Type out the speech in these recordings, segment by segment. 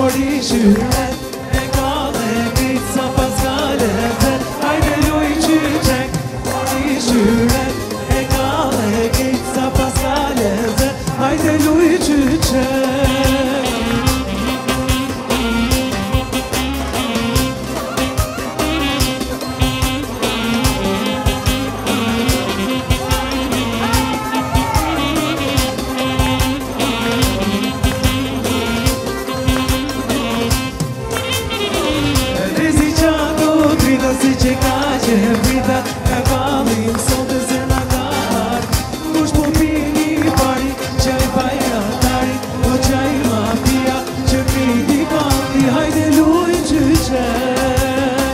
mori qyret e kalle ngrit sa paskale vet. Hajde luj qyqek, mori qyret e kalle ngrit sa paskale vet. Hajde luj qyqek. Si që ka që vrita ka kalim sot e se nga gar. Kush po pini pari qaj bajratari o qaj mafia që kriti pati. Hajde luj qyqek.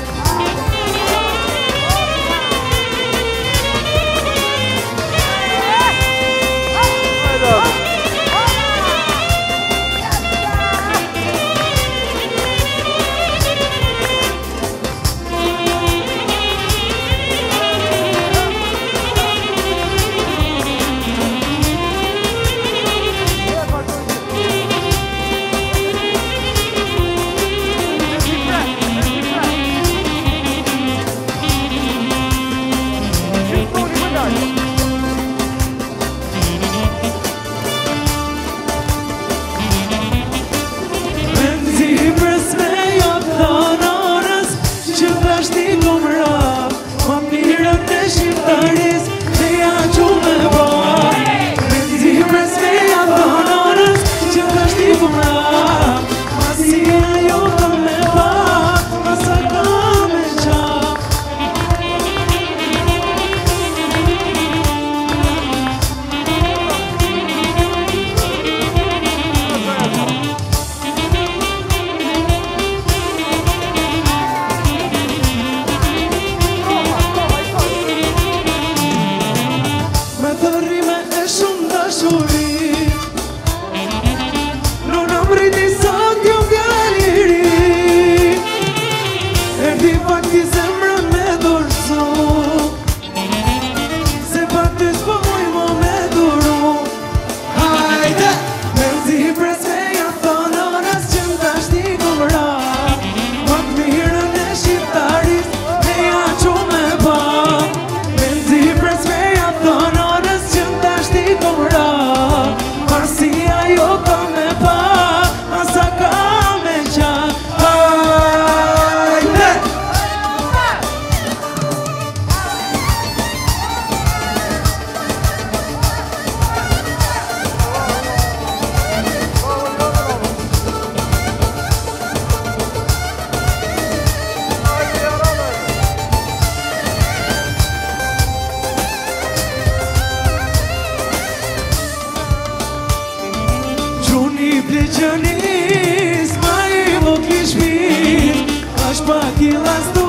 Pleqënis ma i vokli shpir Ashtë pak i lastu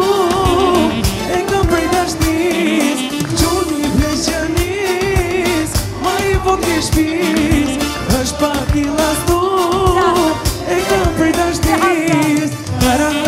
e kam prej dashnis. Quni pleqënis ma i vokli shpir Ashtë pak i lastu e kam prej dashnis.